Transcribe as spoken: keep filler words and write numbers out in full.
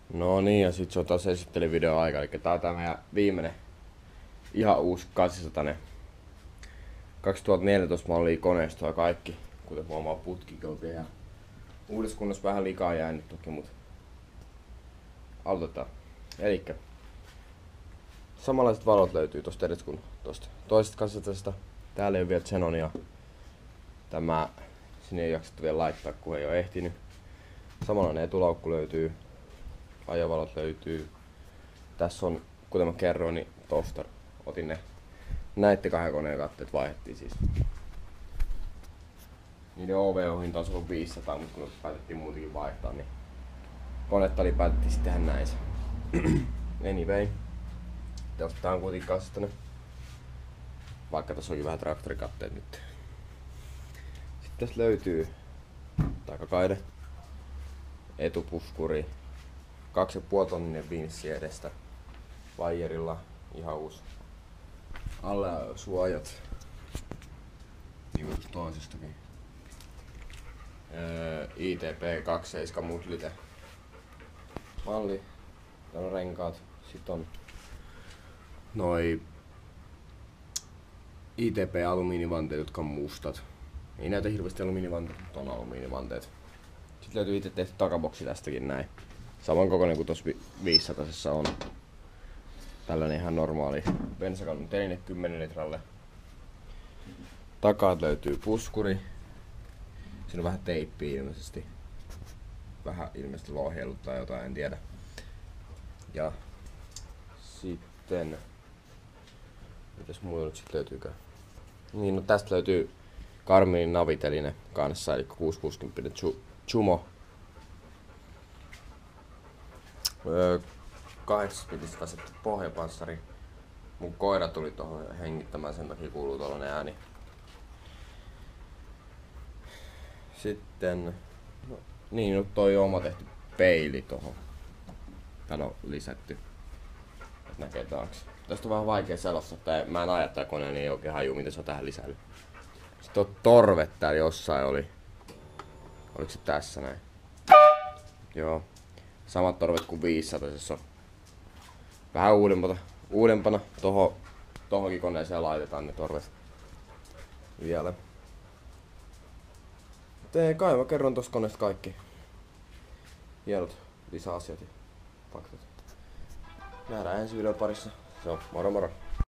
No niin, ja sit se on taas esittelyvideo aika, eli tää on tää meidän viimeinen ihan uusi kahdeksansataa kaksituhattaneljätoista mallia koneistoa ja kaikki, kuten huomaa putkikin on vielä uudessa kunnossa, vähän likaa jäänyt toki, mut aloitetaan. Elikkä samanlaiset valot löytyy tosta edes kuin tosta toisesta kasetasta. Täällä ei oo vielä Xenonia. Tämä sinne ei jaksettu vielä laittaa, kun ei oo ehtinyt. Samanlainen etulaukku löytyy. Ajovalot löytyy. Tässä on, kuten mä kerroin, niin tosta otin ne. Näitte kahden koneen katteet vaihdettiin siis. Niiden O V-hinta on ollut viisisataa, mutta kun päätettiin muutenkin vaihtaa, niin konetta oli päätettiin sitten tehdä näin. Anyway. Tää on kuitenkin kassitainen. Vaikka tässä onkin vähän traktorikatteet nyt. Sitten tässä löytyy takakaide, etupuskuri, kaksi ja puoli tonninen vinssi edestä, vaijerilla, ihan uusi. Alla suojat, niinku tuosta toisestakin. Öö, I T P kaksikymmentäseitsemän mutlite malli, täällä on renkaat, sit on noi I T P-alumiinivanteet, jotka on mustat. Ei näytä hirveästi alumiinivanteet, mutta on alumiinivanteet. Sitten löytyy itse tehty takaboksi tästäkin näin. Saman kokoinen kuin tuossa viisisatasessa on. Tällainen ihan normaali bensakannun teline kymmenen litralle. Takaa löytyy puskuri. Siinä on vähän teippiä ilmeisesti. Vähän ilmeisesti lohjellut tai jotain, en tiedä. Ja sitten mitäs muuta nyt sit löytyykö? Niin, no tästä löytyy Garminin naviteline kanssa, eli kuusisataakuusikymmentä Chumo. Öö, kahdeksanspitisistä asettu pohjapanssari. Mun koira tuli tohon hengittämään, sen takia kuuluu tollanen ääni. Sitten, no, niin, no toi oma tehty peili tohon. Tän on lisätty, et näkee taakse. Tästä on vähän vaikea selostaa, että mä en aja tää koneen, niin ei oikein haju mitä se on tähän lisännyt. Sitten on torvet täällä jossain oli. Oliko se tässä näin? Joo. Samat torvet kuin viisisatasessa. Vähän uudempana. Uudempana. Toho, tohonkin koneeseen laitetaan ne torvet. Vielä. Tee kai mä kerron tosta koneesta kaikki hienot lisäasiat ja faktat. Nähdään ensi videon parissa. Se on moro moro.